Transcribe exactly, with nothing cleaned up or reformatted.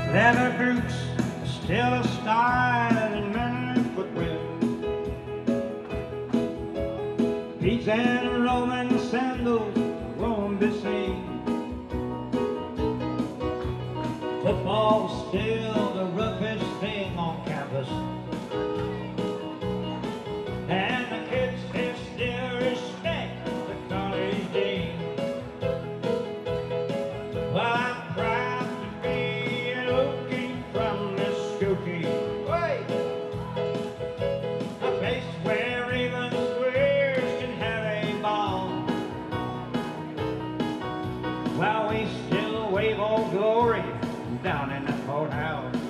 Leather boots, still a style in men footwear. Peach and Roman sandals won't be seen. Football's still the roughest thing on campus, and the kids can still respect the college dean. Well, I'm proud to be an Okie from Muskogee, a place where even squares can have a ball. While we still wave Old Glory down in the courthouse.